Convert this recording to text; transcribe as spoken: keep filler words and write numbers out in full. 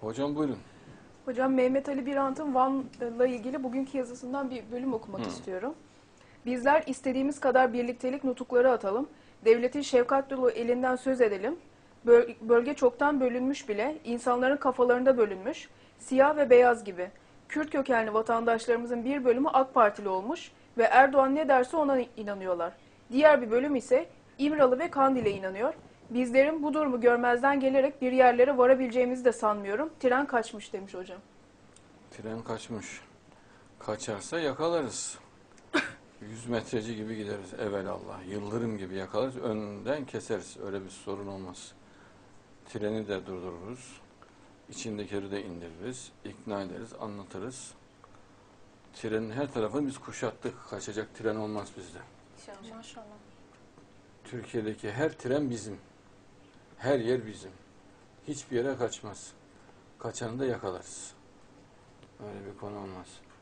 Hocam buyurun. Hocam Mehmet Ali Birant'ın Van'la ilgili bugünkü yazısından bir bölüm okumak Hı. istiyorum. Bizler istediğimiz kadar birliktelik nutukları atalım. Devletin şefkat dolu elinden söz edelim. Böl- Bölge çoktan bölünmüş bile, insanların kafalarında bölünmüş. Siyah ve beyaz gibi. Kürt kökenli vatandaşlarımızın bir bölümü AK Partili olmuş ve Erdoğan ne derse ona inanıyorlar. Diğer bir bölüm ise İmralı ve Kandil'e inanıyor. Bizlerin bu durumu görmezden gelerek bir yerlere varabileceğimizi de sanmıyorum. Tren kaçmış demiş hocam. Tren kaçmış. Kaçarsa yakalarız. Yüz metreci gibi gideriz evelallah. Yıldırım gibi yakalarız. Önden keseriz. Öyle bir sorun olmaz. Treni de durdururuz. İçindekileri de indiririz. İkna ederiz. Anlatırız. Trenin her tarafını biz kuşattık. Kaçacak tren olmaz bizde. Maşallah. Türkiye'deki her tren bizim. Her yer bizim. Hiçbir yere kaçmaz. Kaçanı da yakalarız. Öyle bir konu olmaz.